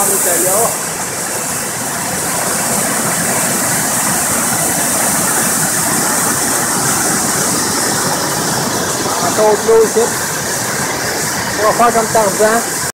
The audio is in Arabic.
on était là. Encore de l'eau ici. On va faire comme Tarzan.